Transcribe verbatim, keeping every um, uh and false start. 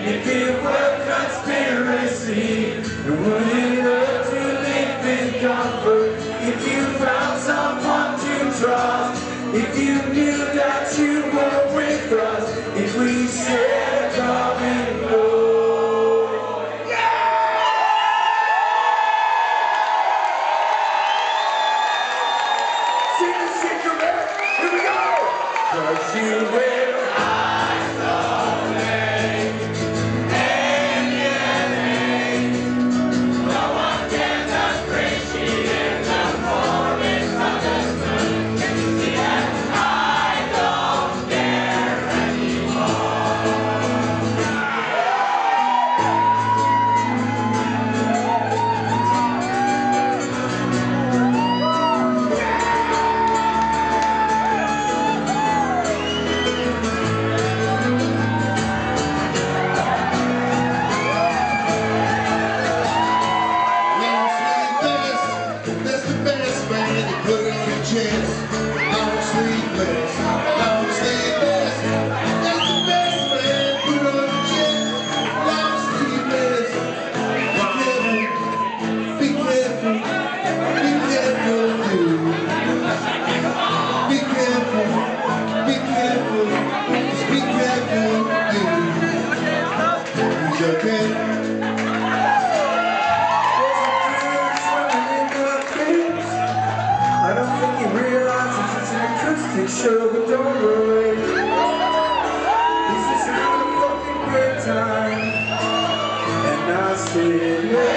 if it were conspiracy, it wouldn't hurt to live in comfort. If you found someone to trust, if you knew that you were with us, if we said come and go. Sing the secret, here we go! 'Cause you will rise slowly, alienate. No one can appreciate the forest of the sun. Yet I don't care anymore. Sure, but don't worry. This is a fucking great time, and I stay.